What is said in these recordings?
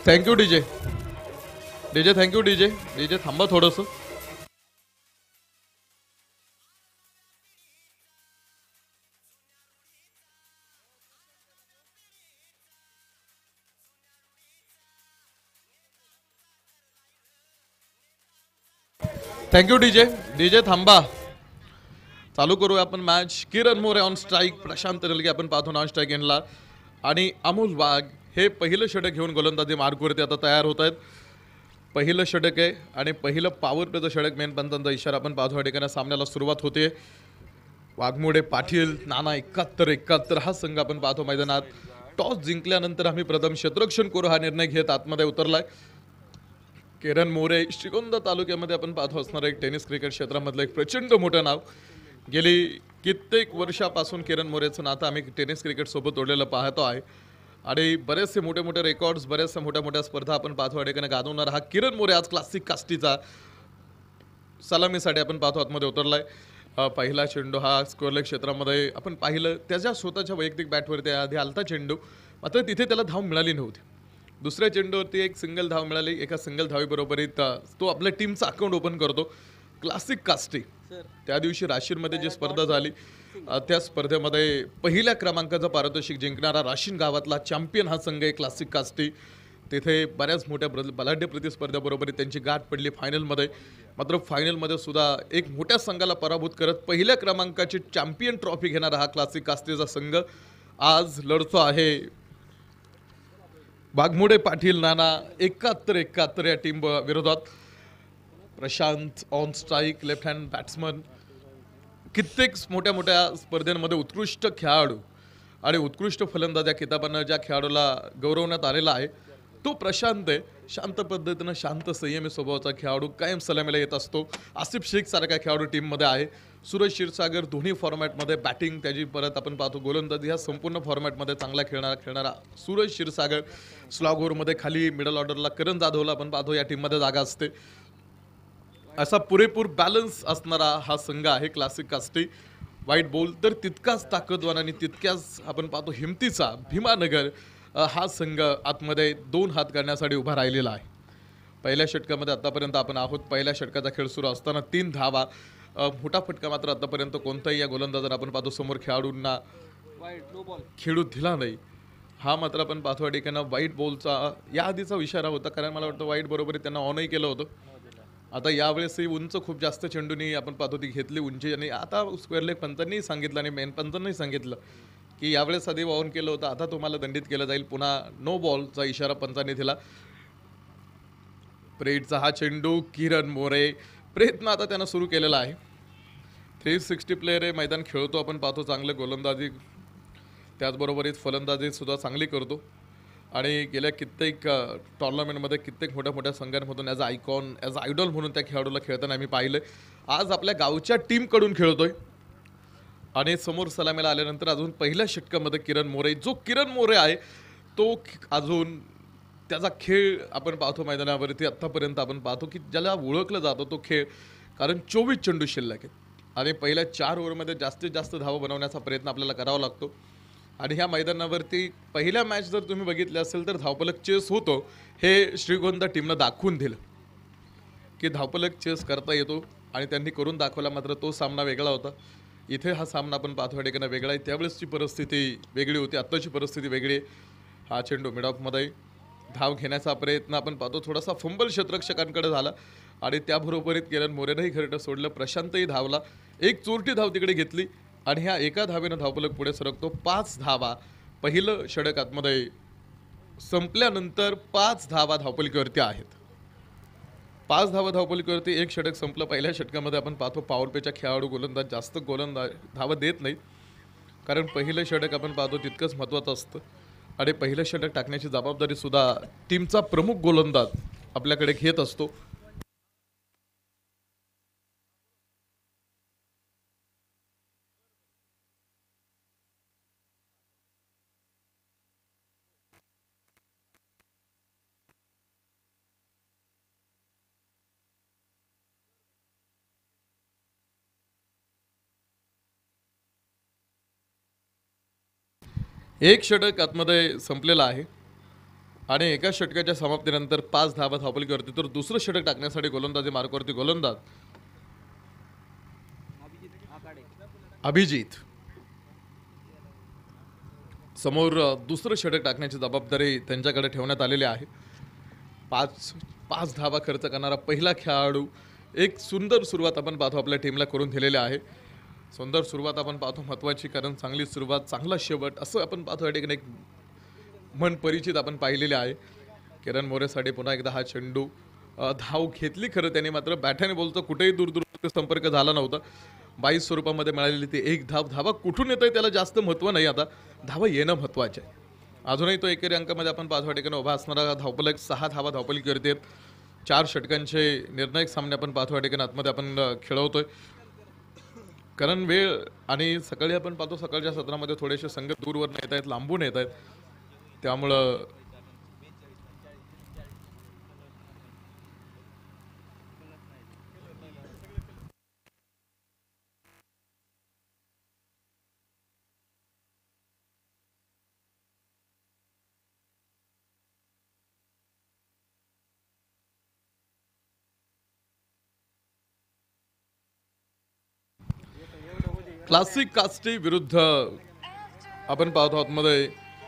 Thank you DJ. DJ thank you DJ. DJ थांबा थोडंसं. Thank you DJ. DJ थांबा. चालू करूया आपण match. Kiran More on strike, Prashant Relge आपण पाहतो नॉन स्ट्राईक एंडला, आणि अमोल वाघ हे पहिलं षटक घेऊन गोलंदाजी मार्गवरती आता तयार होत आहेत. पहिलं षटक आहे आणि पहिलं पॉवर प्लेचं षटक. मेन पंतांचा इशारा आपण पाहतो. या ठिकाणी सामन्याला सुरुवात होते. वाघमोडे पाटील नाना 71-71 हा संघ आपण पाहतो मैदानात. टॉस जिंकल्यानंतर आम्ही प्रथम क्षेत्ररक्षण करू हा निर्णय घेत आतमध्ये उतरलाय. किरण मोरे श्रीगोंदा तालुक्यामध्ये आपण पाहतो असणारं एक टेनिस क्रिकेट क्षेत्रामधलं एक प्रचंड मोठं नाव. गेली कित्येक वर्षापासून किरण मोरेचं नातं आम्ही टेनिस क्रिकेट सोबत जोडलेलं पाहतो आहे आणि बरेचसे मोठे मोठे रेकॉर्ड्स, बऱ्याचशा मोठ्या मोठ्या स्पर्धा आपण पाहतो. या ठिकाणी गाजवणार हा किरण मोरे आज क्लासिक कास्टीचा सलामीसाठी आपण पाहतो आतमध्ये उतरलाय. पहिला चेंडू हा स्कोअरलेग क्षेत्रामध्ये आपण पाहिलं. त्याच्या स्वतःच्या वैयक्तिक बॅटवरती आधी आलता चेंडू, मात्र तिथे त्याला धाव मिळाली नव्हती. दुसऱ्या चेंडूवरती एक सिंगल धाव मिळाली. एका सिंगल धावीबरोबरीत तो आपल्या टीमचं अकाउंट ओपन करतो. क्लासिक कास्टी त्या दिवशी राशीनमध्ये जी स्पर्धा झाली त्या स्पर्धेमध्ये पहिल्या क्रमांकाचं पारितोषिक जिंकणारा राशीन गावातला चॅम्पियन हा संघ आहे क्लासिक कास्टी. तिथे बऱ्याच मोठ्या बलाढ्य प्रतिस्पर्ध्याबरोबर त्यांची गाठ पडली फायनलमध्ये. मात्र फायनलमध्ये सुद्धा एक मोठ्या संघाला पराभूत करत पहिल्या क्रमांकाची चॅम्पियन ट्रॉफी घेणारा हा क्लासिक कास्टीचा संघ आज लढतो आहे. वाघमोडे पाटील नाना 71-71 या टीम विरोधात. Prashant on strike, left hand batsman, कित्येक मोठ्या मोठ्या स्पर्धेमध्ये उत्कृष्ट खेळाडू आणि उत्कृष्ट फलंदाज या किताबानं ज्या खेळाडूला गौरवण्यात आलेला आहे तो प्रशांत आहे. शांत पद्धतीनं, शांत संयमी स्वभावाचा खेळाडू, कायम सलामीला येत असतो. आसिफ शेख सारखा खेळाडू टीममध्ये आहे. सूरज क्षीरसागर दोन्ही फॉर्मॅटमध्ये बॅटिंग त्याची, परत आपण पाहतो गोलंदाजी, ह्या संपूर्ण फॉर्मॅटमध्ये चांगला खेळणारा सूरज क्षीरसागर. स्लॉग ओव्हरमध्ये खाली मिडल ऑर्डरला करण जाधवला आपण पाहतो या टीममध्ये जागा असते. असा पुरेपूर बॅलन्स असणारा हा संघ आहे क्लासिक कास्टी. वाईट बॉल तर तितकाच ताकदवान आणि तितक्याच आपण पाहतो हिमतीचा भीमानगर हा संघ आतमध्ये 2 हात करण्यासाठी उभा राहिलेला आहे. पहिल्या षटकामध्ये आतापर्यंत आपण आहोत. पहिल्या षटकाचा खेळ सुरू असताना 3 धावा. मोठा फटका मात्र आतापर्यंत कोणताही या गोलंदाजाला आपण पाहतो समोर खेळाडूंना खेळू दिला नाही. हा मात्र आपण पाहतो या ठिकाणी वाईट बॉलचा या आधीचा इशारा होता, कारण मला वाटतं वाईट बरोबर त्यांना ऑनही केलं होतं. आता यावेळेसही उंच खूप जास्त चेंडूनी आपण पाहतो ती घेतली उंची, आणि आता स्क्वेअर लेग पंचांनी सांगितलं आणि मेन पंचांनी सांगितलं की यावेळेस आधी ऑन केलं होतं, आता तुम्हाला दंडित केलं जाईल. पुन्हा नो बॉलचा इशारा पंचांनी दिला. प्रेटचा हा चेंडू, किरण मोरे प्रयत्न आता त्यानं सुरू केलेला आहे. 360 प्लेयर आहे, मैदान खेळतो आपण पाहतो, चांगलं गोलंदाजी त्याचबरोबरीत फलंदाजी सुद्धा चांगली करतो आणि गेल्या कित्येक टुर्नामेंटमध्ये कित्येक मोठ्या मोठ्या संघांमधून ॲज आयकॉन, ॲज आयडॉल म्हणून त्या खेळाडूला खेळताना आम्ही पाहिलं. आज आपल्या गावच्या टीमकडून खेळतोय आणि समोर सलामीला आल्यानंतर अजून पहिल्या षटकामध्ये किरण मोरे, जो किरण मोरे आहे तो अजून त्याचा खेळ आपण पाहतो मैदानावरती. आत्तापर्यंत आपण पाहतो की ज्याला ओळखलं जातं तो खेळ, कारण 24 चेंडू शिल्लक आहेत आणि पहिल्या 4 ओव्हरमध्ये जास्तीत जास्त धावा बनवण्याचा प्रयत्न आपल्याला करावा लागतो. आणि ह्या मैदानावरती पहिल्या मॅच जर तुम्ही बघितले असेल तर धावपलक चेस होतो हे श्रीगोंदा टीमनं दाखवून दिलं की धावपलक चेस करता येतो आणि त्यांनी करून दाखवला. मात्र तो सामना वेगळा होता. इथे हा सामना आपण पाहतो ठिकाणी वेगळा आहे. त्यावेळेसची परिस्थिती वेगळी होती, आत्ताची परिस्थिती वेगळी आहे. हा चेंडू मिडऑफमध्ये धाव घेण्याचा प्रयत्न आपण पाहतो, थोडासा फंबल क्षेत्ररक्षकांकडे झाला आणि त्याबरोबरीत किरण मोरेनंही घरटं सोडलं. प्रशांतही धावला, एक चोरटी धाव तिकडे घेतली आणि ह्या एका धावेनं धावपलक पुढे सरकतो. 5 धावा पहिलं षटक आतमध्ये संपल्यानंतर 5 धावा धावपलकीवरती आहेत. 5 धावा धावपलकीवरती एक षटक संपलं. पहिल्या षटकामध्ये आपण पाहतो पॉवर प्लेच्या खेळाडू गोलंदाज जास्त धावा देत नाही, कारण पहिलं षटक आपण पाहतो तितकंच महत्त्वाचं असतं आणि पहिलं षटक टाकण्याची जबाबदारी सुद्धा टीमचा प्रमुख गोलंदाज आपल्याकडे घेत असतो. एक षटक आतमध्ये संपलेलं आहे. आणि एका षटकाच्या समाप्तीनंतर 5 धावा धावपलीवरती, तर दुसरं षटक टाकण्यासाठी गोलंदाजी मार्कवरती गोलंदाज अभिजित. समोर दुसरं षटक टाकण्याची जबाबदारी त्यांच्याकडे ठेवण्यात आलेली आहे. पाच पाच धावा खर्च करणारा पहिला खेळाडू. एक सुंदर सुरुवात आपण पाहतो आपल्या टीमला करून दिलेली आहे. सुंदर सुरुवात आपण पाहतो महत्त्वाची, कारण चांगली सुरुवात चांगला शेवट असं आपण पाहतो. या ठिकाणी एक मन परिचित आपण पाहिलेले आहे. किरण मोरेसाठी पुन्हा एकदा हा चेंडू धाव घेतली खरं त्याने, मात्र बॅटने बोलतो कुठेही दूरदूर संपर्क झाला नव्हता. 22 स्वरूपामध्ये मिळालेली ती एक धाव. धावा कुठून येतोय त्याला जास्त महत्त्व नाही, आता धावा येणं महत्त्वाचे आहे. अजूनही तो एकेरी अंकामध्ये आपण पाहतो ठिकाणी उभा असणारा धावपलक 6 धावा धावपली करते. 4 षटकांचे निर्णायक सामने आपण पाहतो ठिकाणी आतमध्ये आपण खेळवतोय. कारण वेळ आणि सकाळी आपण पाहतो सकाळच्या सत्रामध्ये थोडेसे संघ दूरवर येत आहेत, लांबून येत आहेत, त्यामुळं क्लासिक कास्टी विरुद्ध आपण पाहतो आतमध्ये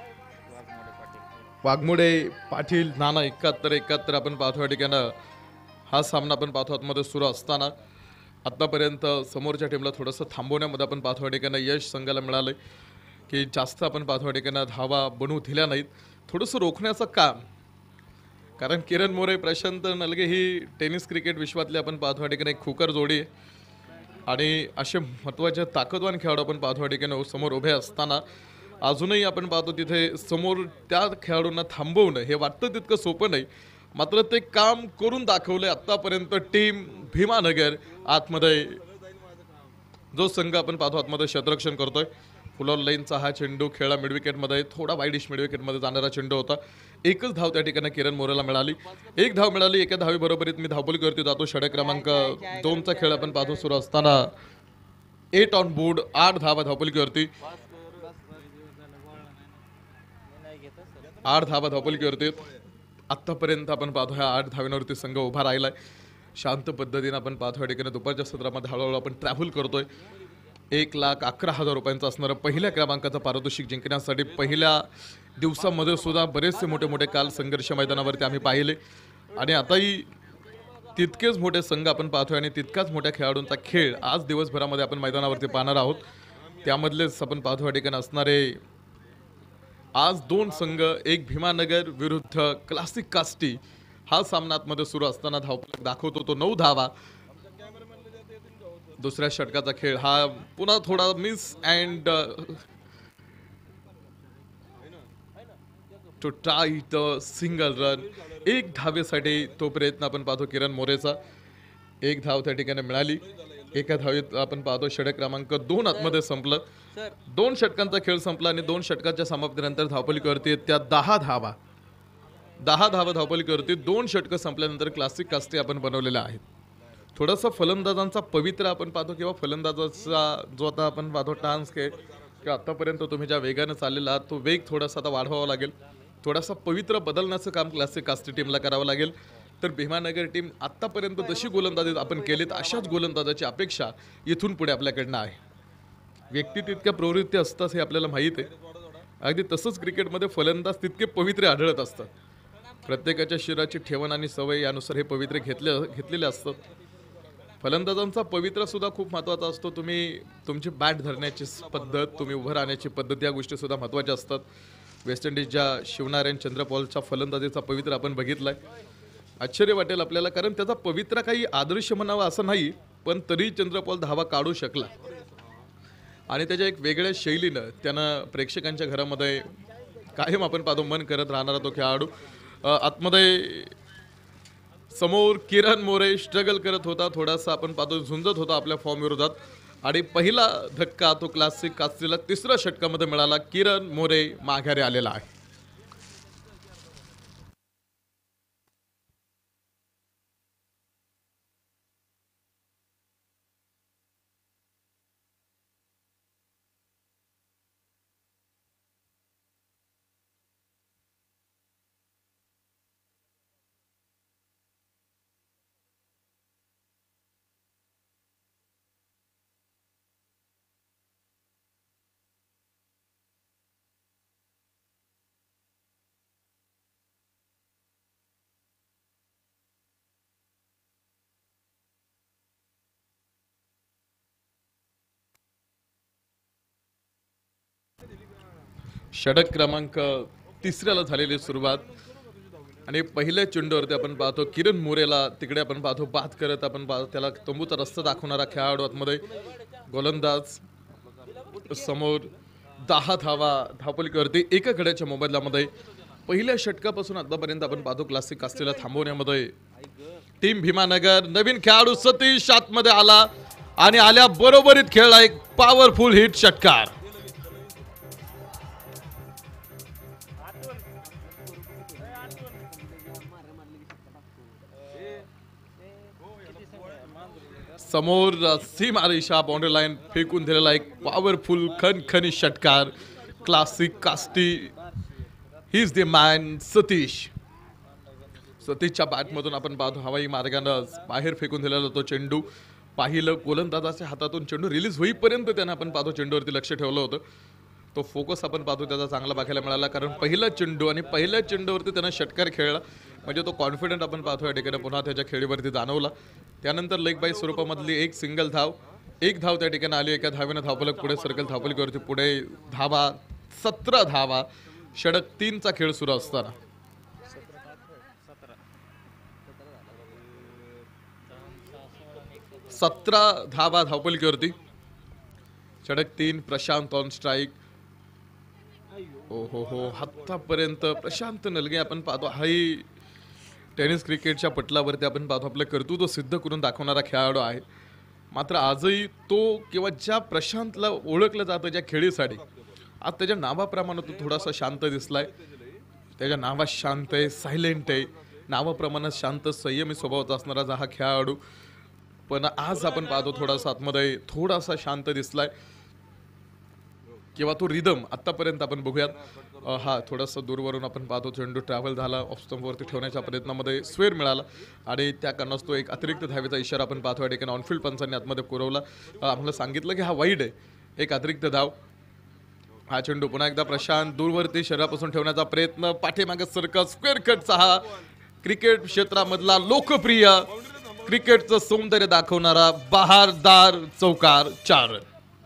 वाघमोडे पाटील नाना 71-71 आपण पाहतो या ठिकाणं हा सामना आपण पाहतो आतमध्ये सुरू असताना आत्तापर्यंत समोरच्या टीमला थोडंसं थांबवण्यामध्ये आपण पाहतो या ठिकाणं यश संघाला मिळालं की जास्त आपण पाहतो या ठिकाणं धावा बनवू दिल्या नाहीत, थोडंसं रोखण्याचं काम. कारण किरण मोरे प्रशांत नलगे ही टेनिस क्रिकेट विश्वातली आपण पाहतो या ठिकाणी एक खुकर जोडी आहे. आणि असे महत्त्वाचे ताकदवान खेळाडू आपण पाहतो या ठिकाणी समोर उभे असताना अजूनही आपण पाहतो तिथे समोर त्या खेळाडूंना थांबवणं हे वाटतं तितकं सोपं नाही, मात्र ते काम करून दाखवलंय आत्तापर्यंत टीम भीमानगर. आतमध्ये जो संघ आपण पाहतो आतमध्ये क्षेत्ररक्षण करतोय, फुलर लाईनचा हा चेंडू खेळला मिडविकेटमध्ये, थोडा वाईडिश मिडविकेटमध्ये जाणारा चेंडू होता. एकच धाव त्या ठिकाणी किरण मोरेला मिळाली, एक धाव मिळाली. एका धावी बरोबरीत मी धावपलीवरती जातो. षटक क्रमांक 2चा खेळ आपण पाहतो सुरू असताना 8 ऑन बोर्ड, 8 धावा धावपलीवरती, 8 धावा धावपलीवरती. आत्तापर्यंत आपण पाहतो ह्या 8 धाव्यांवरती संघ उभा राहिलाय. शांत पद्धतीने आपण पाहतो या ठिकाणी दुपारच्या सत्रामध्ये हळूहळू आपण ट्रॅव्हल करतोय. 1,11,000 रुपयांचं असणारं पहिल्या क्रमांकाचं पारितोषिक जिंकण्यासाठी पहिल्या दिवसामध्ये सुद्धा बरेचसे मोठे मोठे काल संघर्ष मैदानावरती आम्ही पाहिले आणि आताही तितकेच मोठे संघ आपण पाहतोय आणि तितकाच मोठ्या खेळाडूंचा खेळ आज दिवसभरामध्ये आपण मैदानावरती पाहणार आहोत. त्यामधलेच आपण पाहतो या ठिकाणी असणारे आज 2 संघ, एक भीमानगर विरुद्ध क्लासिक कास्टी. हा सामना आतमध्ये सुरू असताना धावफलक दाखवतो तो 9 धावा. दुसऱ्या षटकाचा खेळ हा पुन्हा थोडा miss and to try the single run. एक धावेसाठी तो प्रयत्न आपण पाहतो किरण मोरेचा. एक धाव त्या ठिकाणी मिळाली. एका धावेत आपण पाहतो षटक क्रमांक 2 आतमध्ये संपलं. 2 षटकांचा खेळ संपला आणि 2 षटकाच्या समाप्तीनंतर धावपलीवरती त्या 10 धावा, 10 धावा धावपलीवरती 2 षटकं संपल्यानंतर क्लासिक कास्टी आपण बनवलेला आहे. थोडासा फलंदाजांचा पवित्र आपण पाहतो किंवा फलंदाजाचा जो आता आपण पाहतो टान्स खेळ किंवा आतापर्यंत तुम्ही ज्या वेगाने चाललेला आहात तो वेग थोडासा आता वाढवावा लागेल. थोडासा पवित्र बदलण्याचं काम क्लासिक कास्टी टीमला करावं लागेल. तर भीमानगर टीम आत्तापर्यंत जशी गोलंदाजी आपण केलीत अशाच गोलंदाजाची अपेक्षा इथून पुढे आपल्याकडनं आहे. व्यक्ती तितक्या प्रवृत्ती असतात हे आपल्याला माहीत आहे. अगदी तसंच क्रिकेटमध्ये फलंदाज तितके पवित्र आढळत असतात. प्रत्येकाच्या शरीराची ठेवण आणि सवय यानुसार हे पवित्र घेतलेले असतात. फलंदाजांचा पवित्र सुद्धा खूप महत्त्वाचा असतो. तुम्ही तुमची बॅट धरण्याची पद्धत, तुम्ही उभं राहण्याची पद्धत, या गोष्टी सुद्धा महत्त्वाच्या असतात. वेस्ट इंडिजच्या शिवनारायण चंद्रपॉलच्या फलंदाजीचा पवित्र आपण बघितलाय. आश्चर्य वाटेल आपल्याला, कारण त्याचा पवित्र काही आदर्श म्हणावा असं नाही, पण तरी चंद्रपॉल धावा काढू शकला आणि त्याच्या एक वेगळ्या शैलीनं त्यानं प्रेक्षकांच्या घरामध्ये कायम आपण पाहतो मन करत राहणारा तो खेळाडू. आतमध्ये समोर किरण मोरे स्ट्रगल करत होता, थोडासा आपण पाहतो झुंजत होता आपल्या फॉर्म विरोधात आणि पहिला धक्का तो क्लासिक कास्टीला 3ऱ्या षटकामध्ये मिळाला. किरण मोरे माघारी आलेला आहे. षटक क्रमांक 3ऱ्याला झालेली सुरुवात आणि पहिल्या चेंडूवरती आपण पाहतो किरण मोरेला तिकडे आपण पाहतो बाद करत आपण पाहतो त्याला तंबूचा रस्ता दाखवणारा खेळाडू आतमध्ये गोलंदाज समोर 10 धावा धावपलीवरती एका गड्याच्या मोबदल्यामध्ये पहिल्या षटकापासून आतापर्यंत आपण पाहतो क्लासिक कास्टीला थांबवण्यामध्ये टीम भीमानगर नवीन खेळाडू सतीश आतमध्ये आला आणि आल्या बरोबरीत खेळला एक पॉवरफुल हिट षटकार. समोर सीमा रेषा बाउंड्री लाईन फेकून दिलेला एक पॉवरफुल खनखनी षटकार. क्लासिक कास्टी ही इज द मॅन सतीशच्या बॅटमधून आपण पाहतो हवाई मार्गानं बाहेर फेकून दिलेला तो चेंडू पाहिलं गोलंदाजाच्या हातातून चेंडू रिलीज होईपर्यंत त्यानं आपण पाहतो चेंडूवरती लक्ष ठेवलं होतं. तो फोकस आपण पाहतो त्याचा चांगला बघायला मिळाला कारण पहिला चेंडू आणि पहिल्या चेंडूवरती त्यानं षटकार खेळला म्हणजे तो कॉन्फिडंट आपण पाहतो या ठिकाणी पुन्हा त्याच्या खेळीवरती जाणवला. त्यानंतर लेग बाय स्वरूपामधली एक सिंगल धाव एक धाव त्या ठिकाणी आली एका धावेनं धावपलक पुढे सर्कल धावपलकीवरती पुढे धावा 17 धावा षटक 3चा खेळ सुरू असताना 17 धावा धावपलकीवरती षटक 3 प्रशांत ऑन स्ट्राईक. हो आतापर्यंत प्रशांत नलगे आपण पाहतो हाही टेनिस क्रिकेटच्या पटलावरती आपण पाहतो आपलं कर्तृत्व सिद्ध करून दाखवणारा खेळाडू आहे. मात्र आजही तो किंवा ज्या प्रशांतला ओळखलं जातं ज्या खेळीसाठी आज त्याच्या नावाप्रमाणे तो थोडासा शांत दिसलाय. त्याच्या नावात शांत आहे सायलेंट आहे नावाप्रमाणे शांत संयमी स्वभावाचा असणारा हा खेळाडू पण आज आपण पाहतो थोडासा आतमध्ये थोडासा शांत दिसलाय किंवा तो रिदम आतापर्यंत आपण बघूयात. हा थोडासा दूरवरून आपण पाहतो चेंडू ट्रॅव्हल झाला ऑफ स्टंपवरती ठेवण्याच्या प्रयत्नामध्ये स्वेर मिळाला आणि त्या कारणास तो एक अतिरिक्त धावेचा इशारा आपण पाहतो या ठिकाणी ऑनफिल्ड पंचांनी आतमध्ये पुरवला. आम्हाला सांगितलं की हा वाईड आहे एक अतिरिक्त धाव. हा चेंडू पुन्हा एकदा प्रशांत दूरवरती शरीरापासून ठेवण्याचा प्रयत्न पाठीमागे सरकत स्क्वेअर कटचा हा क्रिकेट क्षेत्रामधला लोकप्रिय क्रिकेटचं सौंदर्य दाखवणारा बहारदार चौकार 4.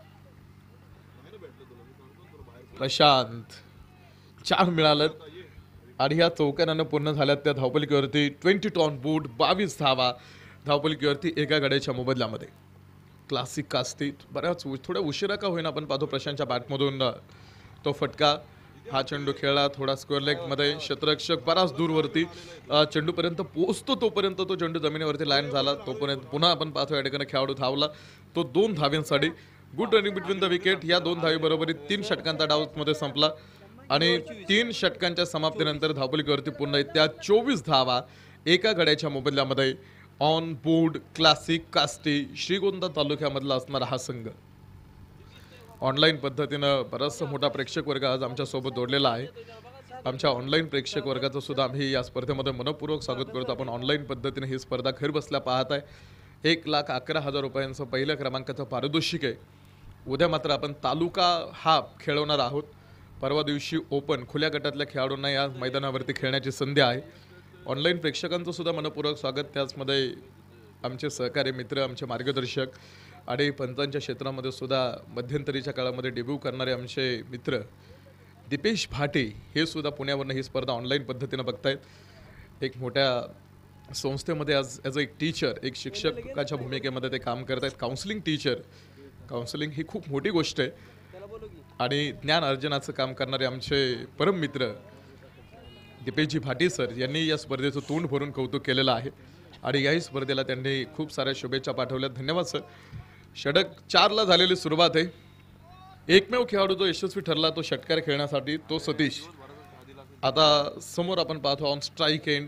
प्रशांत 4 मिळालं आणि ह्या चौकारानं पूर्ण झाल्यात त्या धावपलकीवरती 22 ऑन बोर्ड 22 धावा धावपलकीवरती एका गड्याच्या मोबदल्यामध्ये. क्लासिक कास्टी बऱ्याच थोड्या उशिरा का होईना आपण पाहतो प्रशांतच्या बॅटमधून तो फटका. हा चेंडू खेळला थोडा स्क्वेअर लेगमध्ये क्षेत्ररक्षक बराच दूरवरती चेंडूपर्यंत पोहोचतो तोपर्यंत तो चेंडू जमिनीवरती लँड झाला तोपर्यंत पुन्हा आपण पाहतो या ठिकाणी खेळाडू धावला तो 2 धाव्यांसाठी. Good running between the wicket या 2 धावीबरोबरीत 3 षटकांचा डावमध्ये संपला आणि 3 षटकांच्या समाप्तीनंतर धावपलकीवरती पुन्हा त्या 24 धावा एका गड्याच्या मोबदल्यामध्ये ऑन बोर्ड क्लासिक कास्टी श्रीगोंदा तालुक्यामधला असणारा हा संघ. ऑनलाईन पद्धतीनं बराचसा मोठा प्रेक्षक वर्ग आज आमच्यासोबत जोडलेला आहे. आमच्या ऑनलाईन प्रेक्षक वर्गाचं सुद्धा आम्ही या स्पर्धेमध्ये मनपूर्वक स्वागत करतो. आपण ऑनलाईन पद्धतीने ही स्पर्धा घर बसल्या पाहत आहे. 1,11,000 रुपयांचं पहिल्या क्रमांकाचं पारितोषिक आहे. उद्या मात्र आपण तालुका हाफ खेळवणार आहोत. परवा दिवशी ओपन खुल्या गटातल्या खेळाडूंना या मैदानावरती खेळण्याची संधी आहे. ऑनलाईन प्रेक्षकांचं सुद्धा मनपूर्वक स्वागत. त्याचमध्ये आमचे सहकारी मित्र आमचे मार्गदर्शक आणि पंचांच्या क्षेत्रामध्ये सुद्धा मध्यंतरीच्या काळामध्ये डेब्यू करणारे आमचे मित्र दीपेश भाटे हे सुद्धा पुण्यावरून ही स्पर्धा ऑनलाईन पद्धतीनं बघतायत. एक मोठ्या संस्थेमध्ये ॲज एक टीचर एक शिक्षकाच्या भूमिकेमध्ये ते काम करत आहेत. काउन्सिलिंग टीचर काउन्सिलिंग ही खूप मोठी गोष्ट आहे आणि ज्ञान अर्जनाचं काम करणारे आमचे परम मित्र दीपेशजी भाटी सर यांनी या स्पर्धेचं तोंड भरून कौतुक केलेलं आहे आणि याही स्पर्धेला त्यांनी खूप साऱ्या शुभेच्छा पाठवल्या. धन्यवाद सर. षटक 4ला झालेली सुरुवात आहे. एकमेव खेळाडू जो यशस्वी ठरला तो षटकार खेळण्यासाठी तो सतीश. आता समोर आपण पाहतो ऑन स्ट्राईक एंड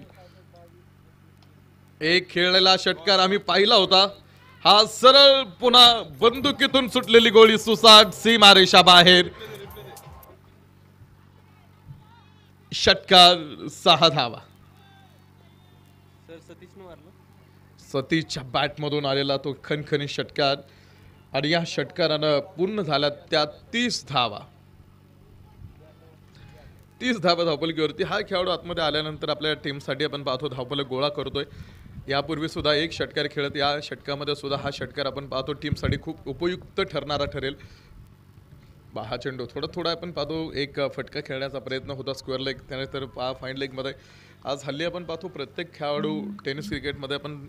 एक खेळलेला षटकार आम्ही पाहिला होता. हा सरळ पुन्हा बंदुकीतून सुटलेली गोळी सुसाट सीमा रेषा बाहेर. षटकार 6 धावा. सतीशच्या बॅटमधून आलेला तो खनखनी षटकार आणि या षटकारानं पूर्ण झाल्या त्या 30 धावा. 30 धावा धावपलकीवरती. हा खेळाडू आतमध्ये आल्यानंतर आपल्या टीमसाठी आपण पाहतो धावपलक गोळा करतोय. यापूर्वी सुद्धा एक षटकार खेळत या षटकामध्ये सुद्धा हा षटकार आपण पाहतो टीमसाठी खूप उपयुक्त ठरणारा ठरेल. हा चेंडू थोडा थोडा आपण पाहतो एक फटका खेळण्याचा प्रयत्न होता स्क्वेअर लेग त्यानंतर फाईन लेगमध्ये. आज हल्ली आपण पाहतो प्रत्येक खेळाडू टेनिस क्रिकेटमध्ये आपण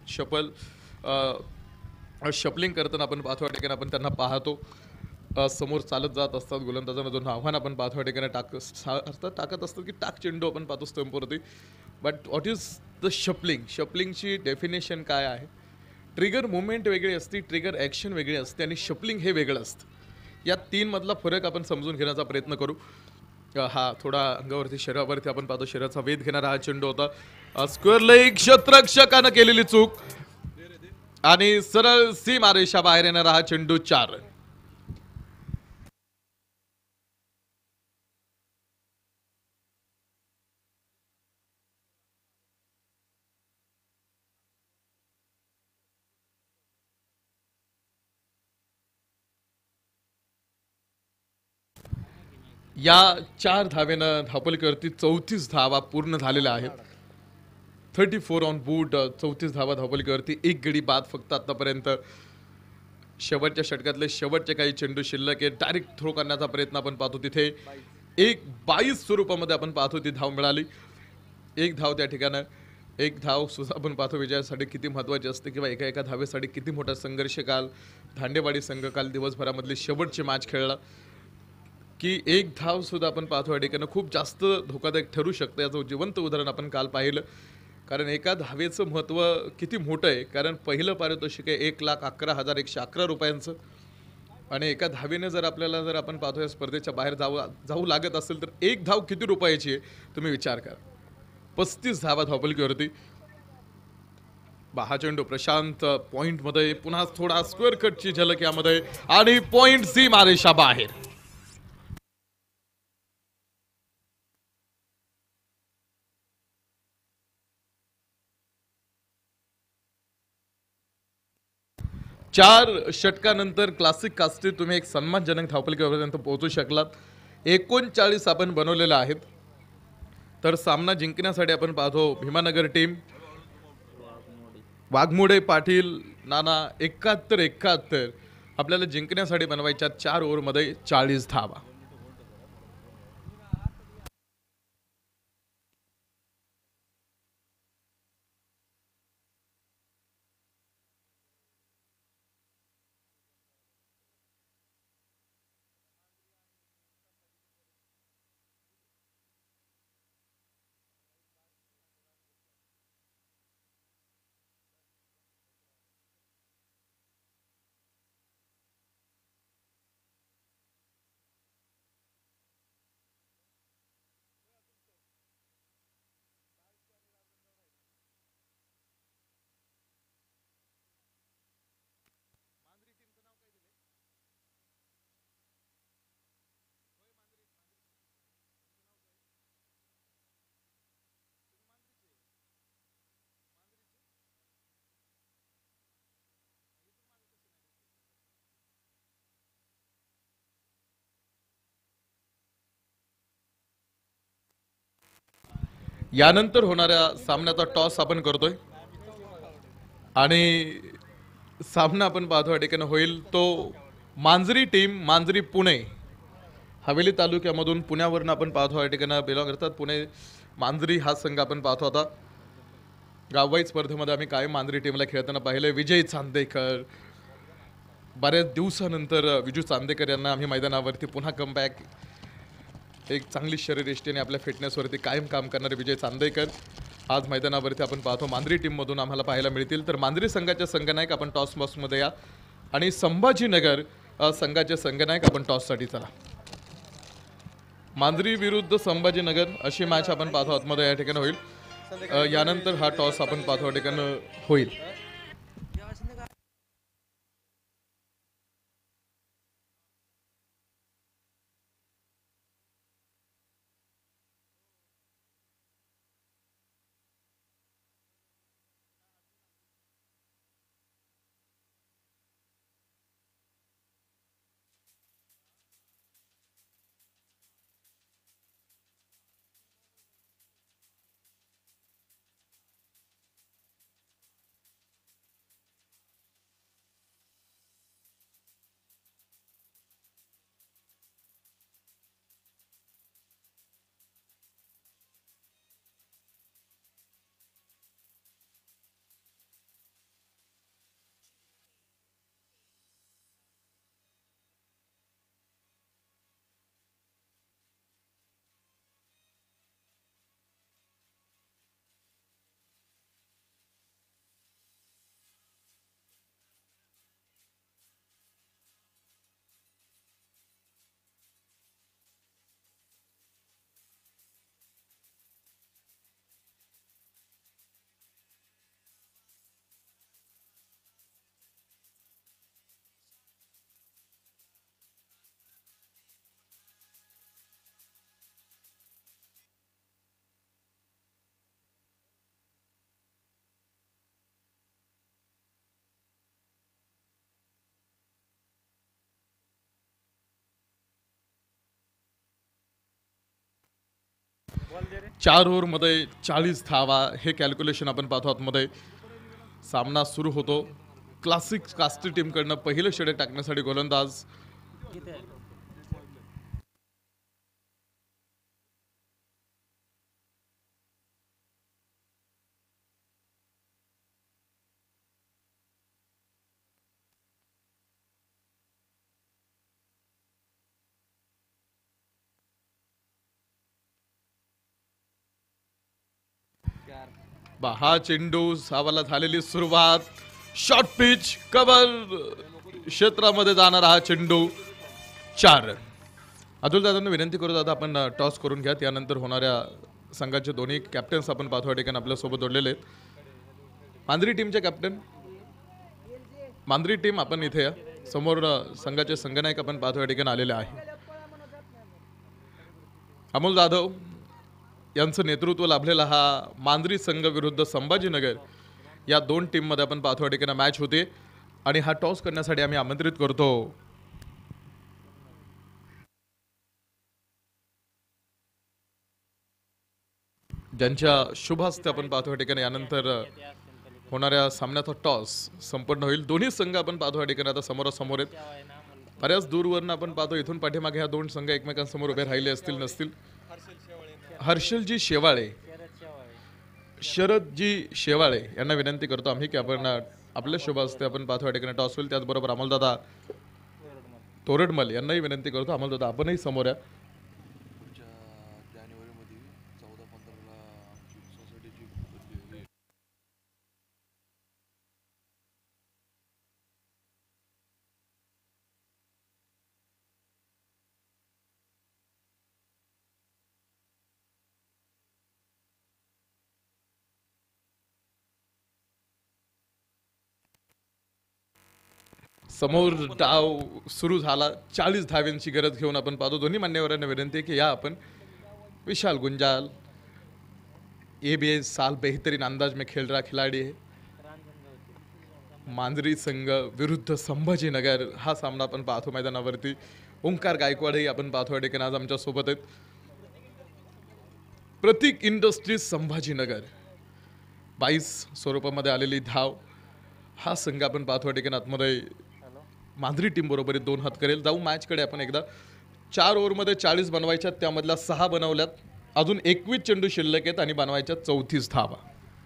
शपलिंग करताना आपण पाहतो या ठिकाणी आपण त्यांना पाहतो समोर चालत जात असतात गोलंदाजांना दोन आव्हान आपण पाहतो या ठिकाणी टाकत असतात की टाक चेंडू आपण पाहतो स्टंपवरती. बट व्हॉट इज द शपलिंगची डेफिनेशन काय आहे? ट्रिगर मुवमेंट वेगळी असते, ट्रिगर ॲक्शन वेगळी असते आणि शपलिंग हे वेगळं असतं. या तीन मधला फरक आपण समजून घेण्याचा प्रयत्न करू. हा थोडा अंगावरती शरीरावरती आपण पाहतो शरीराचा वेध घेणारा हा चेंडू होता. स्क्वेअर लेग क्षेत्ररक्षकानं केलेली चूक आणि सरळ सीमारेषा बाहेर येणारा हा चेंडू 4 रन. या 4 धावेनं धावपलीवरती 34 धावा पूर्ण झालेल्या आहेत. 34 ऑन बूट 34 धावा धावपलीवरती एक गडी बाद फक्त आतापर्यंत. शेवटच्या षटकातले शेवटचे काही चेंडू शिल्लक आहे डायरेक्ट थ्रो करण्याचा प्रयत्न आपण पाहतो तिथे 1-22 स्वरूपामध्ये आपण पाहतो ती धाव मिळाली. एक धाव त्या ठिकाणं एक धाव सुद्धा आपण पाहतो विजयासाठी किती महत्त्वाची असते किंवा एका एका धावेसाठी किती मोठा संघर्ष काल धांडेवाडी संघ काल दिवसभरामधली शेवटची मॅच खेळला की एक धाव सुद्धा आपण पाहतो या ठिकाणं खूप जास्त धोकादायक ठरू शकतं. याचं जिवंत उदाहरण आपण काल पाहिलं. कारण एका धावेचं महत्त्व किती मोठं आहे. कारण पहिलं पारितोषिक आहे 1,11,111 रुपयांचं आणि एका धावेने जर आपल्याला जर आपण पाहतो या स्पर्धेच्या बाहेर जाऊ लागत असेल तर एक धाव किती रुपयाची आहे तुम्ही विचार करा. 35 धावा धावपलकीवरती. हा चेंडू प्रशांत पॉइंटमध्ये पुन्हा थोडा स्क्वेअर कटची झलक यामध्ये आणि पॉइंट सीमारेषा बाहेर. चार षटकानंतर क्लासिक कास्टीत तुम्ही एक सन्मानजनक धावपलकीपर्यंत पोहोचू शकलात. 39 आपण बनवलेलं आहेत. तर सामना जिंकण्यासाठी आपण पाहतो भीमानगर टीम वाघमोडे पाटील नाना 71 आपल्याला जिंकण्यासाठी बनवायच्या 4 ओव्हरमध्ये 40 धावा. यानंतर होणाऱ्या सामन्याचा टॉस आपण करतोय आणि सामना आपण पाहतो या ठिकाणी होईल तो मांजरी टीम मांजरी पुणे हवेली तालुक्यामधून पुण्यावरून आपण पाहतो या ठिकाणी बिलॉंग करतात. पुणे मांजरी हा संघ आपण पाहतो. आता गाववाईज स्पर्धेमध्ये आम्ही कायम मांजरी टीमला खेळताना पाहिलं. विजय चांदेकर बऱ्याच दिवसानंतर विजू चांदेकर यांना आम्ही मैदानावरती पुन्हा कमबॅक एक चांगली शरीरयष्टीने आपल्या फिटनेसवरती कायम काम करणारे विजय चांदेकर आज मैदानावरती आपण पाहतो मांजरी टीममधून आम्हाला पाहायला मिळतील. तर मांजरी संघाचे संघनायक आपण टॉस बॉक्समध्ये या आणि संभाजीनगर संघाचे संघनायक आपण टॉससाठी चला. मांजरी विरुद्ध संभाजीनगर अशी मॅच आपण पाहतो आतमध्ये या ठिकाणी होईल. यानंतर हा टॉस आपण पाहतो या ठिकाणी होईल. 4 ओव्हरमध्ये 40 धावा हे कॅल्क्युलेशन आपण पाहतो आतमध्ये. सामना सुरू होतो. क्लासिक कास्टी टीमकडनं पहिलं षटक टाकण्यासाठी गोलंदाज हा चेंडू सावाला झालेली सुरुवात. शॉर्ट पिच कव्हर क्षेत्रामध्ये जाणारा हा चेंडू 4. अतुल दादांना विनंती करू दादा आपण टॉस करून घ्या. त्यानंतर होणाऱ्या संघाचे दोन्ही कॅप्टन्स आपण पाहतो या ठिकाणी आपल्यासोबत जोडलेले आहेत. मांजरी टीमचे कॅप्टन मांजरी टीम आपण इथे या समोर संघाचे संघनायक आपण पाहतो या ठिकाणी आलेले आहे. अमोल जाधव यांचं नेतृत्व लाभलेला हा मांजरी संघ विरुद्ध संभाजीनगर या 2 टीममध्ये आपण पाहतो या ठिकाणी मॅच होते आणि हा टॉस करण्यासाठी आम्ही आमंत्रित करतो ज्यांच्या शुभ हस्ते आपण पाहतो या ठिकाणी. यानंतर होणाऱ्या सामन्याचा टॉस संपन्न होईल. दोन्ही संघ आपण पाहतो या ठिकाणी आता समोरासमोर आहेत. बऱ्याच दूरवरून आपण पाहतो इथून पाठीमागे ह्या 2 संघ एकमेकांसमोर उभे राहिले असतील नसतील. हर्षलजी शेवाळे शरदजी शेवाळे यांना विनंती करतो आम्ही की आपण आपल्या शुभ हस्ते आपण पाहतो या ठिकाणी टॉस होईल. त्याचबरोबर अमोलदादा तोरडमल यांनाही विनंती करतो. अमोलदादा आपणही समोर या. समोर डाव सुरू झाला. 40 धाव्यांची गरज घेऊन आपण पाहतो. दोन्ही मान्यवरांना विनंती की या आपण विशाल गुंजाल एबीएस साल बेहतरीन अंदाज में खेल रहा खिलाड़ी है. मांजरी संघ विरुद्ध संभाजीनगर हा सामना आपण पाहतो मैदानावरती. ओंकार गायकवाडही आपण पाहतो या ठिकाणी आज आमच्या सोबत आहेत. प्रतीक इंडस्ट्रीज संभाजीनगर 22 स्वरूपामध्ये आलेली धाव हा संघ आपण पाहतो या ठिकाणी आतमध्ये मांजरी टीम बरोबर 2 हात करेल. जाऊ मॅचकडे आपण एकदा. 4 ओव्हरमध्ये 40 बनवायच्यात त्यामधल्या 6 बनवल्यात. अजून 21 चेंडू शिल्लक आहेत आणि बनवायच्या 34 धावा.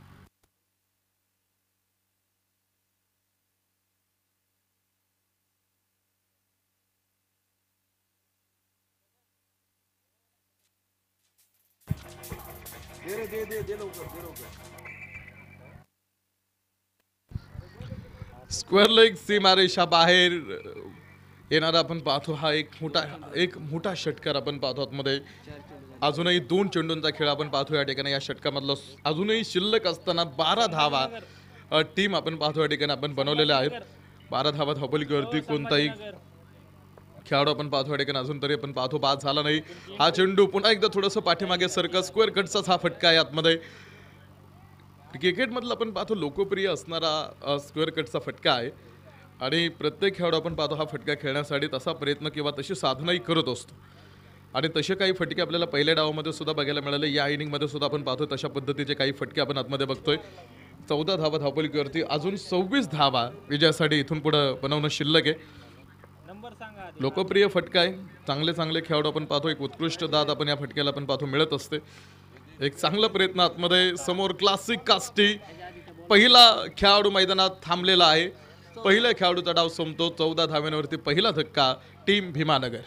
स्क्वेअर लेग सीमारेषा बाहेर येणारा आपण पाहतो. हा एक मोठा षटकार आपण पाहतो आतमध्ये. अजूनही 2 चेंडूंचा खेळ आपण पाहतो या ठिकाणी. या षटकामधलं अजूनही शिल्लक असताना 12 धावा टीम आपण पाहतो या ठिकाणी आपण बनवलेल्या आहेत. 12 धावा धावपलीवरती कोणताही खेळाडू आपण पाहतो या ठिकाणी अजून तरी आपण पाहतो बाद झाला नाही. हा चेंडू पुन्हा एकदा थोडंसं पाठीमागे सरकत स्क्वेअर कटचाच हा फटका आहे आतमध्ये. क्रिकेटमधला आपण पाहतो लोकप्रिय असणारा स्क्वेअर कटचा फटका आहे आणि प्रत्येक खेळाडू आपण पाहतो हा फटका खेळण्यासाठी तसा प्रयत्न किंवा तशी साधनाही करत असतो आणि तसे काही फटके आपल्याला पहिल्या डावामध्ये सुद्धा बघायला मिळाले. या इनिंगमध्ये सुद्धा आपण पाहतो तशा पद्धतीचे काही फटके आपण आतमध्ये बघतोय. 14 धावा धावपलीवरती अजून 26 धावा विजयासाठी इथून पुढे बनवणं शिल्लक आहे. लोकप्रिय फटका आहे. चांगले खेळाडू आपण पाहतो. एक उत्कृष्ट दाद आपण या फटक्याला आपण पाहतो मिळत असते. एक चांगला प्रयत्न आतमध्ये. समोर क्लासिक कास्टी पहिला खेळाडू मैदानात थांबलेला आहे. पहिल्या खेळाडूचा डाव संपतो. 14 धाव्यांवरती पहिला धक्का टीम भीमानगर.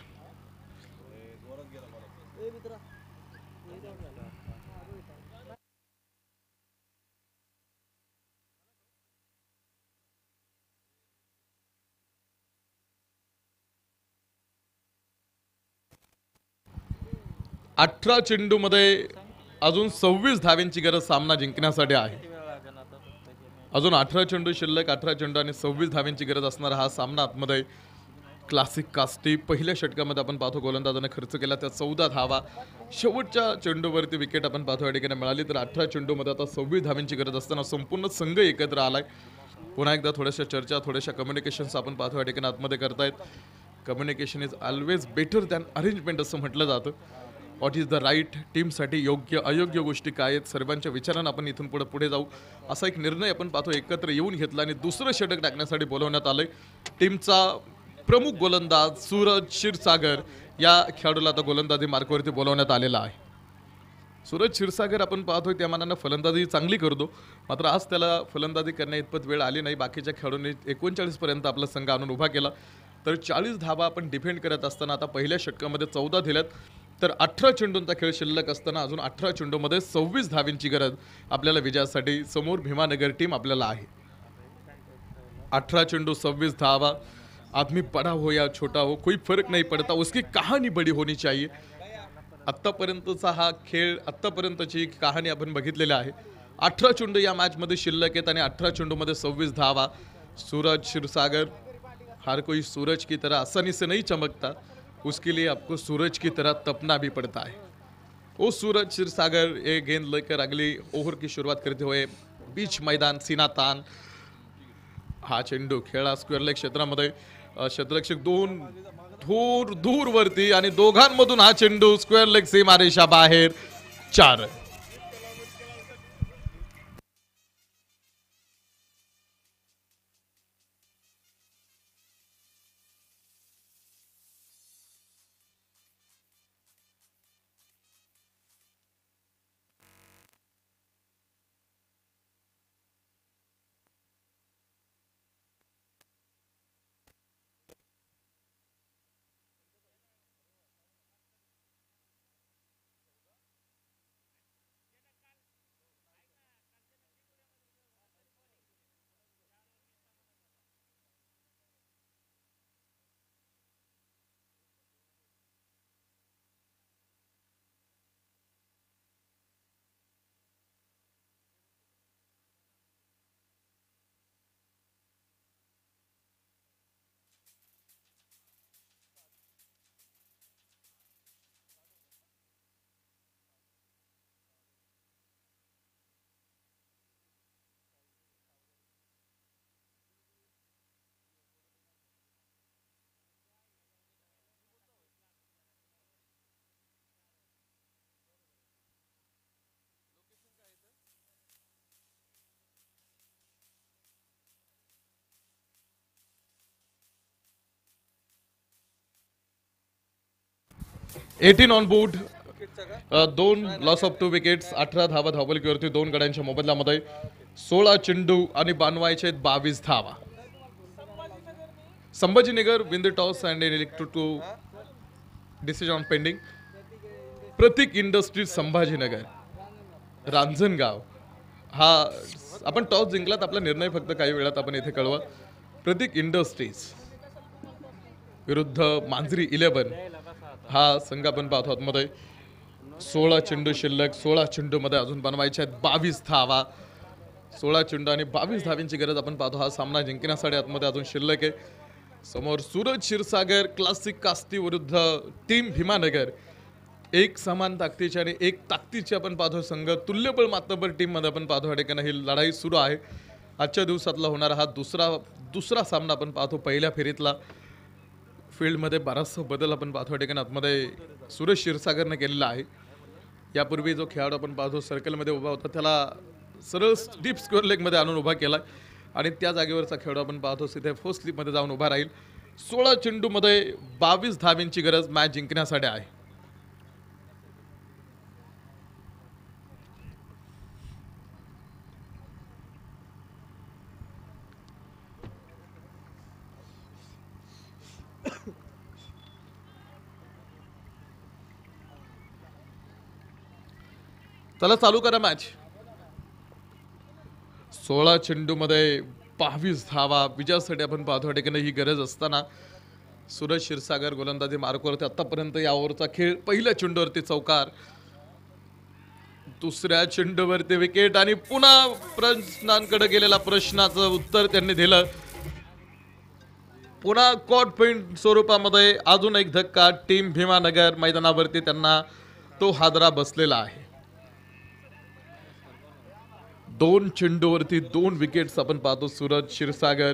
अठरा चेंडू मध्ये अजून 26 धाव्यांची गरज सामना जिंकण्यासाठी आहे. अजून 18 चेंडू शिल्लक. 18 चेंडू आणि 26 धाव्यांची गरज असणारा हा सामना आतमध्ये क्लासिक कास्टी पहिल्या षटकामध्ये आपण पाहतो गोलंदाजाने खर्च केला त्या 14 धावा. शेवटच्या चेंडूवरती विकेट आपण पाहतो या ठिकाणी मिळाली. तर 18 चेंडूमध्ये आता 26 धाव्यांची गरज असताना संपूर्ण संघ एकत्र आलाय. पुन्हा एकदा थोड्याशा चर्चा थोड्याशा कम्युनिकेशन्स आपण पाहतो या ठिकाणी आतमध्ये करतायत. Communication is always better than arrangement असं म्हटलं जातं. व्हॉट इज द राईट, टीमसाठी योग्य अयोग्य गोष्टी काय आहेत, सर्वांच्या विचारानं आपण इथून पुढे जाऊ असा एक निर्णय आपण पाहतो एकत्र येऊन घेतला आणि दुसरं षटक टाकण्यासाठी बोलवण्यात आलंय. टीमचा प्रमुख गोलंदाज सूरज क्षीरसागर या खेळाडूला आता गोलंदाजी मार्कवरती बोलवण्यात आलेला आहे. सूरज क्षीरसागर आपण पाहतोय त्या मानानं फलंदाजी चांगली करतो, मात्र आज त्याला फलंदाजी करण्या इतपत वेळ आली नाही. बाकीच्या खेळाडूंनी 39 पर्यंत आपला संघ आणून उभा केला, तर 40 धावा आपण डिफेंड करत असताना आता पहिल्या षटकामध्ये 14 दिल्यात, तर 18 चेंडूंचा खेळ शिल्लक असताना अजून 18 चेंडूमध्ये 26 धावींची गरज आपल्याला विजयासाठी समोर भीमानगर टीम आपल्याला आहे. 18 चेंडू 26 धावा. आदमी बड़ा हो या छोटा हो कोई फर्क नहीं पड़ता, उसकी कहानी बड़ी होनी चाहिए. आत्तापर्यंतचा हा खेळ, आत्तापर्यंतची कहाणी आपण बघितलेली आहे. 18 चेंडू या मॅचमध्ये शिल्लक आहेत आणि 18 चेंडूमध्ये 26 धावा. सूरज क्षीरसागर, हर कोई सूरज की तरह आसानी से नहीं चमकता, उसके लिए आपको सूरज की तरह तपना भी पड़ता है. वो सूरज क्षीरसागर ये गेंद लेकर अगली ओव्हर की शुरुआत करते हुए बीच मैदान सीना तान. हा चेंडू खेळा स्क्वेअर लेग क्षेत्रामध्ये, क्षेत्ररक्षक दोन दूर वरती आणि दोघांमधून हा चेंडू स्क्वेअर लेग सीमारेषा बाहेर. 4. Eighteen on board. 2 loss of 2 wickets. 18 धावा धावबलकीवरती 2 गड्यांच्या मोबदल्यामध्ये. 16 चेंडू आणि बानवायचे 22 धावा. Sambhajinagar win the toss and elected to decision on pending. Pratik industries Sambhajinagar, Ranjangaon. हा आपण टॉस जिंकलात, आपला निर्णय फक्त काही वेळात आपण इथे कळवा. प्रतीक इंडस्ट्रीज विरुद्ध मांजरी 11 हा संघ आपण पाहतो आतमध्ये. 16 चेंडू शिल्लक. 16 चेंडूमध्ये अजून बनवायचे आहेत 22 धावा. 16 चेंडू आणि 22 धावींची गरज आपण पाहतो. हा सामना जिंकण्यासाठी आतमध्ये अजून शिल्लक आहे. समोर सूरज क्षीरसागर क्लासिक कास्ती विरुद्ध टीम भीमानगर. एक समान ताकदीची आणि एक ताकदीची आपण पाहतो संघ. तुल्यबळ मातबर टीममध्ये आपण पाहतो या ठिकाणी ही लढाई सुरू आहे. आजच्या दिवसातला होणारा हा दुसरा सामना आपण पाहतो. पहिल्या फेरीतला फील्डमध्ये बराचसा बदल आपण पाहतो या ठिकाणी आतमध्ये सूरज क्षीरसागरने केलेला आहे. यापूर्वी जो खेळाडू आपण पाहतो सर्कलमध्ये उभा होता त्याला सरळ डीप स्क्वेअर लेगमध्ये आणून उभा केला आणि त्या जागेवरचा खेळाडू आपण पाहतो तिथे फर्स्ट स्लिपमध्ये जाऊन उभा राहील. 16 चेंडूमध्ये 22 धावींची गरज मॅच जिंकण्यासाठी आहे. चला चालू करा मॅच. 16 चेंडूमध्ये 22 धावा विजयासाठी आपण पाहतो या ठिकाणी ही गरज असताना सूरज क्षीरसागर गोलंदाजी मार्कवरती. आतापर्यंत या ओव्हरचा खेळ पहिल्या चेंडूवरती चौकार, दुसऱ्या चेंडूवरती विकेट आणि पुन्हा प्रश्नांकडे गेलेला प्रश्नाचं उत्तर त्यांनी दिलं. पुन्हा कॉट पॉइंट स्वरूपामध्ये अजून एक धक्का. टीम भीमानगर मैदानावरती त्यांना तो हादरा बसलेला आहे. 2 चेंडूवरती 2 विकेट्स आपण पाहतो. सूरज क्षीरसागर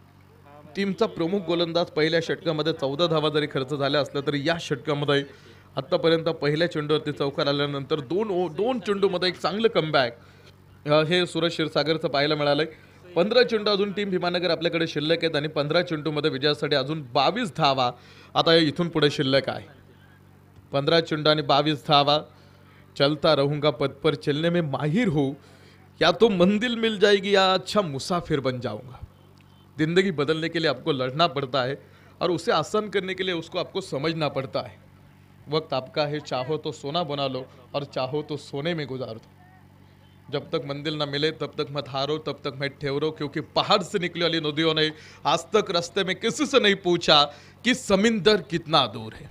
टीमचा प्रमुख गोलंदाज. पहिल्या षटकामध्ये 14 धावा जरी खर्च झाल्या असल्या तरी या षटकामध्ये आत्तापर्यंत पहिल्या चेंडूवरती चौकार आल्यानंतर दोन चेंडूमध्ये एक चांगलं कमबॅक हे सूरज क्षीरसागरचं पाहायला मिळालंय. 15 चेंडू अजून टीम भीमानगर आपल्याकडे शिल्लक आहेत आणि 15 चेंडूमध्ये विजयासाठी अजून 22 धावा आता इथून पुढे शिल्लक आहे. 15 चेंडू आणि 22 धावा. चलता रहूंगा पद पर चलने में माहिर हूँ, या तो मंजिल मिल जाएगी या अच्छा मुसाफिर बन जाऊंगा. जिंदगी बदलने के लिए आपको लड़ना पड़ता है और उसे आसान करने के लिए उसको आपको समझना पड़ता है. वक्त आपका है, चाहो तो सोना बना लो और चाहो तो सोने में गुजार दो. जब तक मंजिल ना मिले तब तक मत हारो, तब तक मत ठहरो, क्योंकि पहाड़ से निकली वाली नदियों ने आज तक रास्ते में किसी से नहीं पूछा कि समुद्र कितना दूर है.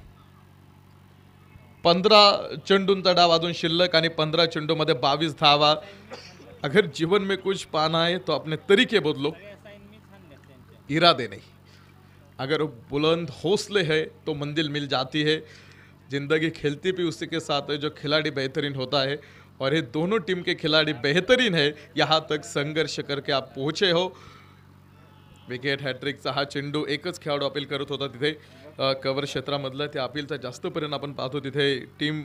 15 चेंडूंचा डाव अजून शिल्लक आणि 15 चेंडूमध्ये 22 धावा. अगर जीवन में कुछ पाना है तो अपने तरीके बदलो, इरादे नहीं. अगर बुलंद हौसले है तो मंजिल मिल जाती है. जिंदगी खेलती भी उसी के साथ है जो खिलाड़ी बेहतरीन होता है, और ये दोनों टीम के खिलाड़ी बेहतरीन है. यहाँ तक संघर्ष करके आप पहुंचे हो. विकेट हॅट्रिकचा हा चेंडू एकच खेळाडू अपील करत होता तिथे कव्हर क्षेत्रामधलं. त्या अपीलचा जास्त परिणाम आपण पाहतो तिथे टीम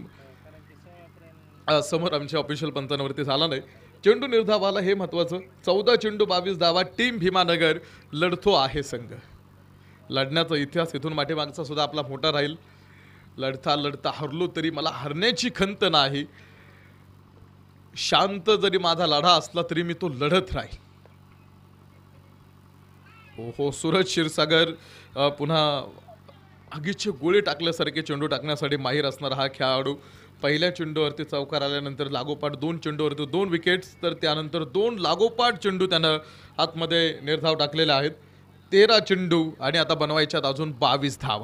समोर आमच्या ऑफिशियल पंचांवरती झाला नाही. चेंडू निर्धावाला हे महत्त्वाचं. 14 चेंडू 22 धावा. टीम भीमानगर लढतो आहे संघ. लढण्याचा इतिहास इथून पाठीमागचा सुद्धा आपला मोठा राहील. लढता लढता हरलो तरी मला हरण्याची खंत नाही. शांत जरी माझा लढा असला तरी मी तो लढत राहील. हो, सूरज क्षीरसागर पुन्हा आगीचे गोळे टाकल्यासारखे चेंडू टाकण्यासाठी माहीर असणारा हा खेळाडू. पहिल्या चेंडूवरती चौकार आल्यानंतर लागोपाठ 2 चेंडूवरती 2 विकेट्स, तर त्यानंतर 2 लागोपाठ चेंडू त्यानं आतमध्ये निर्धाव टाकलेले आहेत. 13 चेंडू आणि आता बनवायच्यात अजून 22 धावा.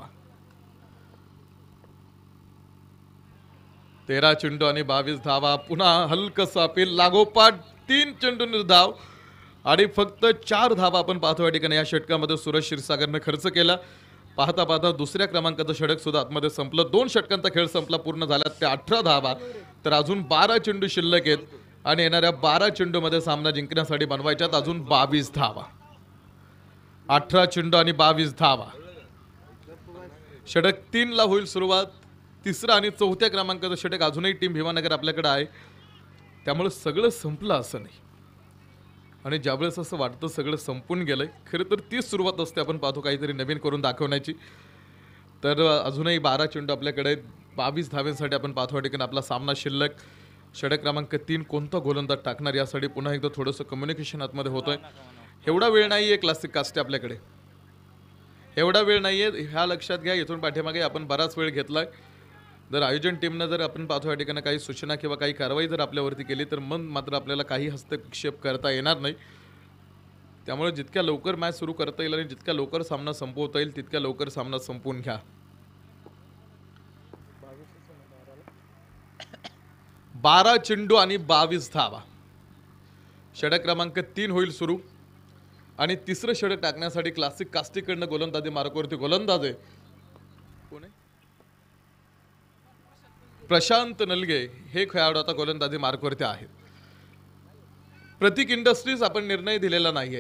13 चेंडू आणि 22 धावा. पुन्हा हलकसा अपील. लागोपाठ 3 चेंडू निर्धाव आणि फक्त 4 धावा आपण पाहतो या ठिकाणी. या षटकामध्ये सूरज क्षीरसागरने खर्च केला. पाहता पाहता दुसऱ्या क्रमांकाचं षटक सुद्धा आतमध्ये संपलं. 2 षटकांचा खेळ संपला, पूर्ण झाल्यात त्या 18 धावा. तर अजून 12 चेंडू शिल्लक आहेत आणि येणाऱ्या 12 चेंडूमध्ये सामना जिंकण्यासाठी बनवायच्यात अजून 22 धावा. 18 चेंडू आणि 22 धावा. षटक 3 ला होईल सुरुवात. तिसरा आणि चौथ्या क्रमांकाचं षटक अजूनही टीम भीमानगर आपल्याकडे आहे. त्यामुळे सगळं संपलं असं नाही. आणि ज्यावेळेस असं वाटतं सगळं संपून गेलंय, खरं तर तीच सुरुवात असते. आपण पाहतो काहीतरी नवीन करून दाखवण्याची. तर अजूनही 12 चेंडू आपल्याकडे 22 धाव्यांसाठी आपण पाहतो या ठिकाणी आपला सामना शिल्लक. षटक क्रमांक 3 कोणता गोलंदाज टाकणार यासाठी पुन्हा एकदा थोडंसं कम्युनिकेशन आतमध्ये होतंय. एवढा वेळ नाही आहे क्लासिक कास्ट आपल्याकडे. एवढा वेळ नाही आहे, ह्या लक्षात घ्या. इथून पाठीमागे आपण बराच वेळ घेतलाय. जर आयोजन टीमनं जर आपण पाहतो या ठिकाणी काही सूचना किंवा काही कारवाई जर आपल्यावरती केली तर मग मात्र आपल्याला काही हस्तक्षेप करता येणार नाही. त्यामुळे जितक्या लवकर मॅच सुरू करता येईल आणि जितक्या लवकर सामना संपवता येईल तितक्या लवकर सामना संपवून घ्या. 12 चेंडू आणि 22 धावा. षटक क्रमांक 3 होईल सुरू आणि तिसरं षटक टाकण्यासाठी क्लासिक कास्टिकडनं गोलंदाजी मार्गावरती गोलंदाज आहे. कोण आहे? प्रशांत नलगे हे खेळाडू आता गोलंदाजी मार्कवरती आहेत. प्रतीक इंडस्ट्रीज आपण निर्णय दिलेला नाहीयेत.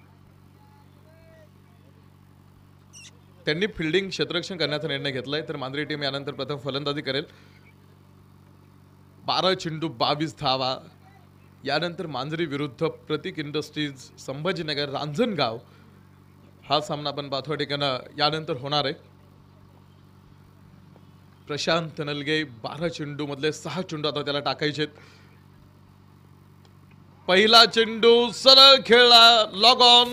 त्यांनी फिल्डिंग क्षेत्ररक्षण करण्याचा निर्णय घेतलाय. तर मांजरी टीम यानंतर प्रथम फलंदाजी करेल. 12 चेंडू 22 धावा. यानंतर मांजरी विरुद्ध प्रतीक इंडस्ट्रीज संभाजीनगर रांजणगाव हा सामना आपण पाहतो ठिकाणी यानंतर होणार आहे. प्रशांत नलगे 12 चेंडू मधले 6 चेंडू आता त्याला टाकायचे. पहिला चेंडू सरळ खेळला, लॉग ऑन.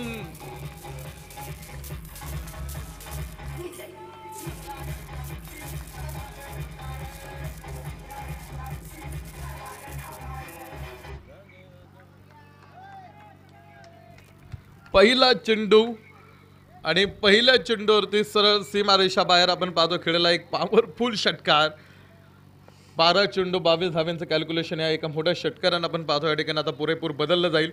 पहिला चेंडू आणि पहिल्या चेंडूवरती सरळ सीमारेषा बाहेर आपण पाहतो खेळला एक पॉवरफुल षटकार. 12 चेंडू 22 धाव्यांचं कॅल्क्युलेशन या एका मोठ्या षटकारानं आपण पाहतो या ठिकाणी आता पुरेपूर बदललं जाईल.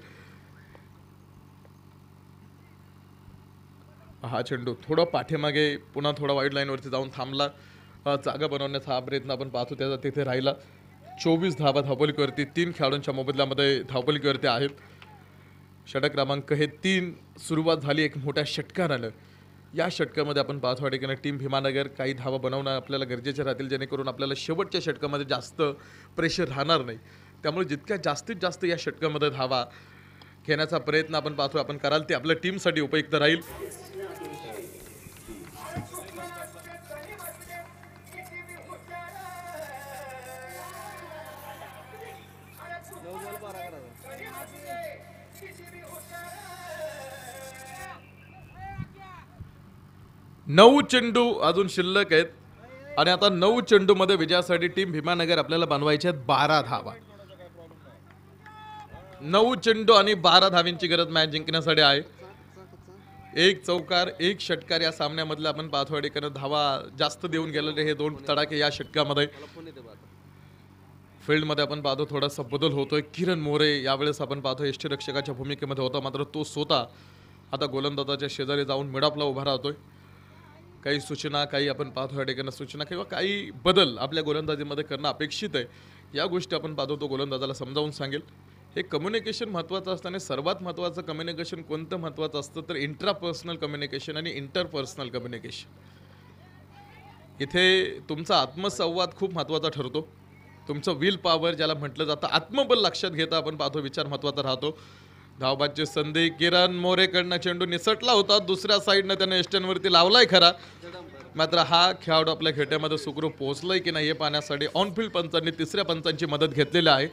हा चेंडू थोडा पाठीमागे पुन्हा थोडा वाईड लाईनवरती जाऊन थांबला. जागा बनवण्याचा हा प्रयत्न आपण पाहतो त्याचा तिथे राहिला. 24 धावा धावपलीवरती 3 खेळाडूंच्या मोबदल्यामध्ये धावपलीवरती आहेत. षटक क्रमांक हे 3 सुरुवात झाली एक मोठ्या षटकारानं. या षटकामध्ये आपण पाहतो ठिकाणी टीम भीमानगर काही धावा बनवणं आपल्याला गरजेचे राहतील, जेणेकरून आपल्याला शेवटच्या षटकामध्ये जास्त प्रेशर राहणार नाही. त्यामुळे जितक्या जास्तीत जास्त या षटकामध्ये धावा घेण्याचा प्रयत्न आपण पाहतो आपण कराल ते आपल्या टीमसाठी उपयुक्त राहील. नऊ चेंडू अजून शिल्लक आहेत आणि आता 9 चेंडूमध्ये विजयासाठी टीम भीमानगर आपल्याला बनवायचे आहेत 12 धावा. 9 चेंडू आणि 12 धावांची गरज मॅच जिंकण्यासाठी आहे. एक चौकार एक षटकार या सामन्यामधले आपण पाहतो ठिकाणी धावा जास्त देऊन गेलेले हे दोन तडाखे या षटकामध्ये. फील्डमध्ये आपण पाहतो थोडासा बदल होतोय. किरण मोरे यावेळेस आपण पाहतो यष्टीरक्षकाच्या भूमिकेमध्ये होता, मात्र तो स्वतः आता गोलंदाजाच्या शेजारी जाऊन मिडऑफला उभा राहतोय. काही सूचना काही आपण पाहतो या ठिकाणी सूचना किंवा काही बदल आपल्या गोलंदाजीमध्ये करणं अपेक्षित आहे, या गोष्टी आपण पाहतो तो गोलंदाजाला समजावून सांगेल. हे कम्युनिकेशन महत्त्वाचं असतं आणि सर्वात महत्त्वाचं कम्युनिकेशन कोणतं महत्त्वाचं असतं तर इंट्रापर्सनल कम्युनिकेशन आणि इंटरपर्सनल कम्युनिकेशन. इथे तुमचा आत्मसंवाद खूप महत्त्वाचा ठरतो. तुमचं विल पॉवर ज्याला म्हटलं जातं, आत्मबल लक्षात घेता आपण पाहतो विचार महत्त्वाचा राहतो. धावबादची संधी किरण मोरेकडनं चेंडू निसटला होता, दुसऱ्या साईडनं त्याने एस्टनवरती लावलाय खरा, मात्र हा खेळाडू आपल्या खेट्यामध्ये सुखरूप पोहोचलाय की नाही हे पाहण्यासाठी ऑनफील्ड पंचांनी तिसऱ्या पंचांची मदत घेतलेली आहे.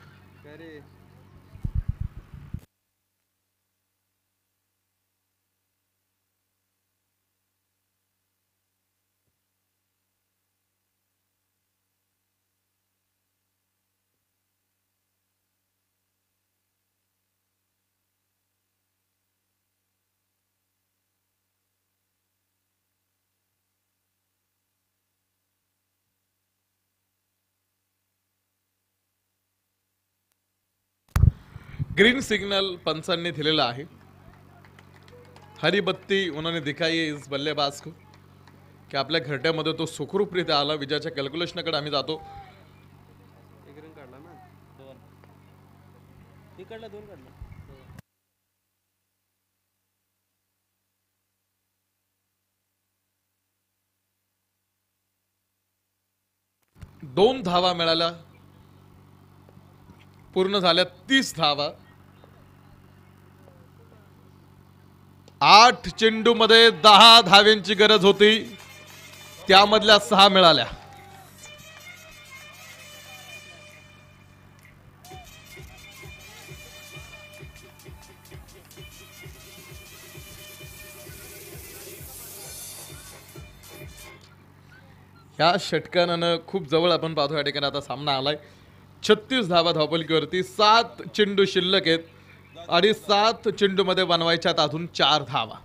ग्रीन सिग्नल पंचांनी दिलेला आहे. हरी बत्ती उन्होंने दिखाई है इस बल्लेबाज को की आपल्या घरट्यामध्ये तो सुखरूपरित्या आला. विजयाच्या कॅल्क्युलेशनकडे आम्ही जातो. दोन धावा मिळाल्या, पूर्ण झाल्या 30 धावा. 8 चेंडूमध्ये 10 धाव्यांची गरज होती, त्यामधल्या 6 मिळाल्या. या षटकानं खूप जवळ आपण पाहतो या ठिकाणी आता सामना आलाय. 36 धावा धावपलकीवरती, 7 चेंडू शिल्लक आहेत आणि 7 चेंडूमध्ये बनवायच्यात अजून 4 धावा.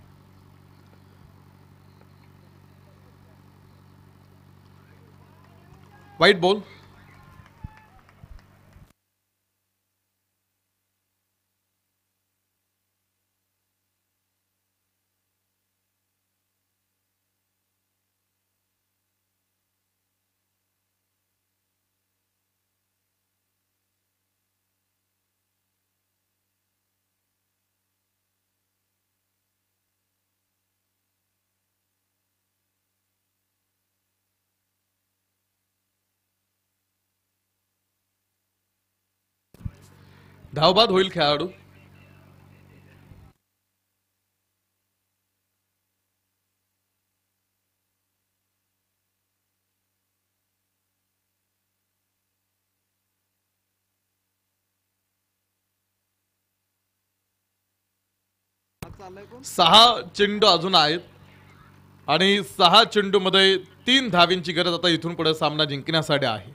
वाईट बॉल. धावबाद होईल खेळाडू. सहा चेंडू अजून आहेत आणि 6 चेंडूमध्ये 3 धावींची गरज आता इथून पुढे सामना जिंकण्यासाठी आहे.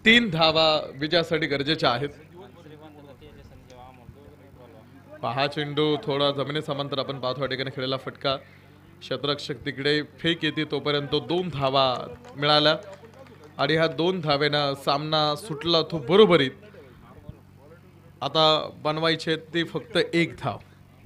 3 धावा विजयासाठी गरजेच्या आहेत. पहा चेंडू थोडा जमिनी समांतर आपण पाहतो या ठिकाणी खेळलेला फटका क्षेत्ररक्षक तिकडे फेक येते तोपर्यंत 2 धावा मिळाल्या आणि ह्या 2 धावेनं सामना सुटला तो बरोबरीत. आता बनवायचे ते फक्त 1 धाव.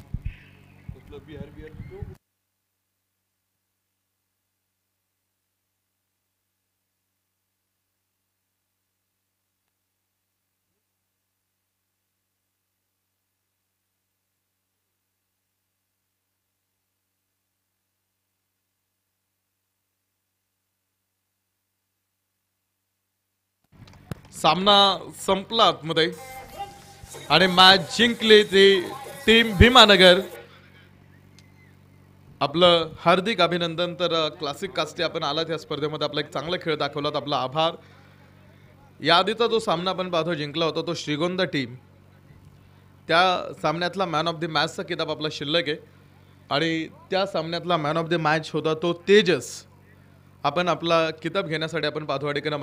सामना संपला आतमध्ये आणि मॅच जिंकली ती टीम भीमानगर. आपलं हार्दिक अभिनंदन. तर क्लासिक कास्टे आपण आलात या स्पर्धेमध्ये, आपला एक चांगला खेळ दाखवलात, आपला आभार. याआधीचा जो सामना आपण पाहतो जिंकला होता तो श्रीगोंदा टीम, त्या सामन्यातला मॅन ऑफ द मॅचचा किताब आपला शिल्लक आहे आणि त्या सामन्यातला मॅन ऑफ द मॅच होता तो तेजस. आपण आपला किताब घेण्यासाठी आपण पाहतो या ठिकाणी